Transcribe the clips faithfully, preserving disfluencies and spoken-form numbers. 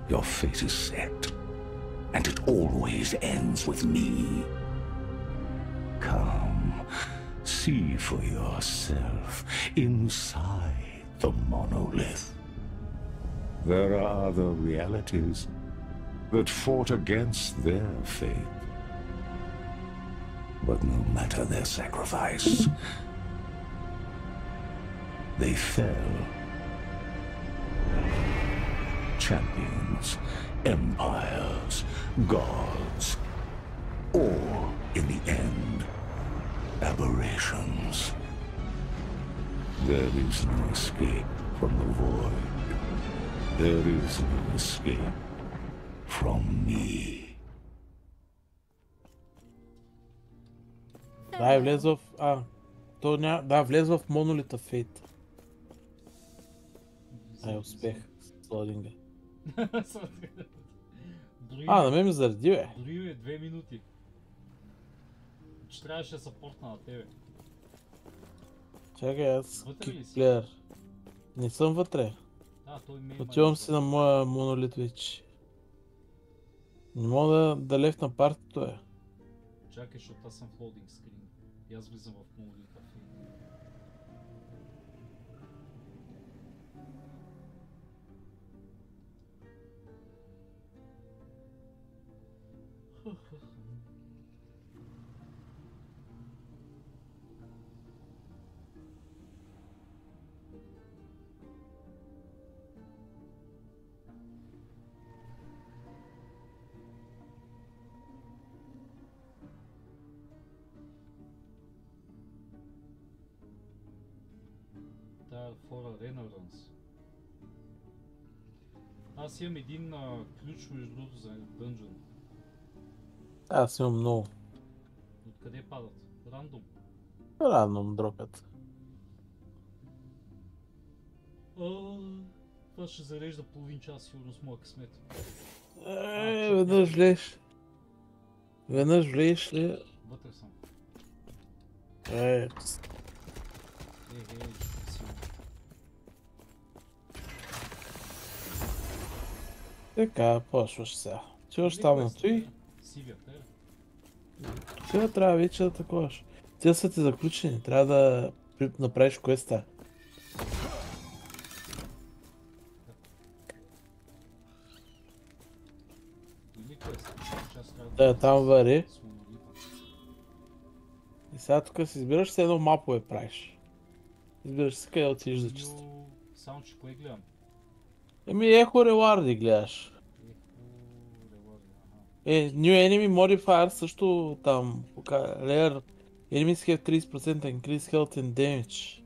Your fate is set, and it always ends with me. Come, see for yourself inside the monolith. There are other realities that fought against their fate. But no matter their sacrifice, they fell. Champions, empires, gods, all in the end, aberrations. There is no escape from the void. There is no escape from me. Да, е влез в... А, то ня... Да, влез в монолита Фейт. Ай, успех с лодинга. А, на мен ми заради, бе. Дори е две минути. Че трябваше да съпортна на тебе. Чакай, аз Вътре ли си? кикплеер. Не съм вътре. А, той ме Отивам си на моя монолит вече. Не мога да, да лефна партито, е. Чакай, защото аз съм в лоудинг скрин. И аз влизам в монолита. Да, for a Renaissance. Аз имам един а, ключ между другото за дънжън. Аз имам много. Откъде падат? Рандом. Рандом дропят. А, това ще зарежда половин час сигурно с моя късмет. Е, веднъж влез. Веднъж влез ли? Вътре съм. Е, Е, е, сигурно. така, почваш сега. Чуваш там на той? Сивията е. Сега трябва вече да таковаш. Те са ти заключени, трябва да при- направиш квеста. Или квест. Част трябва Да, там вари. с монолита. И сега тук си избираш, все едно мапове правиш. Избираш си къде отидеш за чисто. Йо, само че кое гледам? Еми, ехо реварди гледаш. Ехо, реварди, аха. Е, New Enemy Modifier също там, Rare Enemies have thirty percent increase health and damage.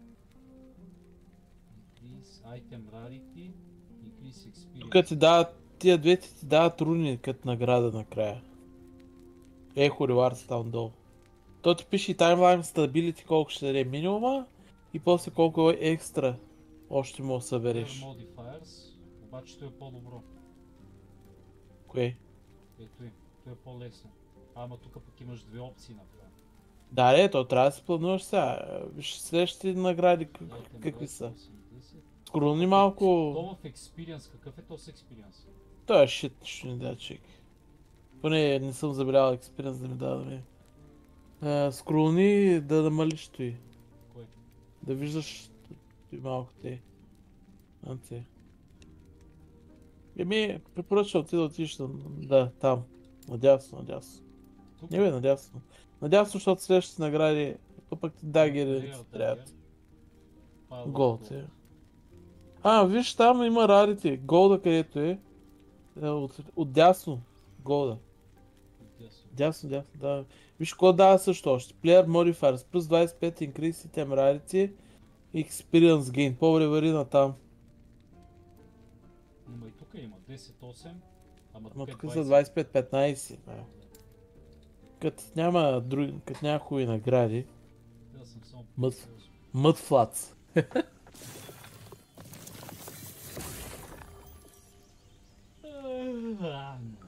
Increase item rarity, increase experience. Тук ти дават, тия двете ти дават руни като награда накрая. Ехо Rewards там долу. То ти пише и Timeline Stability колко ще даде минимума и после колко е екстра още мога да събереш. Rare modifiers, обаче той е по-добро. Кое? Ето и, той е по-лесно. Ама тук пък имаш две опции накрая. Да, не, то трябва да си плануваш сега. Виж следващите награди как- Item какви rate са. осемдесет. Скролни малко. То в experience, какъв е то с experience? Той е шит, ще ни да чек. Поне не съм забелявал експириенс да ми дава да ми. А, скролни да намалиш той. Кой? Да виждаш той малко те. А, те. Еми, препоръчвам ти да отидеш на... Да, там. Надясно, надясно. Тук? Не бе, надясно. Надясно, защото следващите награди, то пък ти дагери Rare ти dagger. трябват. Pile of Голд gold. е. А, виж там има рарите. Голда където е. Е, От, от дясно. Голда. Дясно. Дясно, дясно, да. Виж какво дава също още. Player Modifiers плюс двайсет и пет Increase Item Rarity Experience Gain. По-добре вари на там. Има и тук има десет осем, ама Ама тук е тук са двайсет. двайсет и пет петнайсет. Да. Като няма, други, като няма хубави награди. Да, съм само Мът. петдесет и осем. Mudflats. А,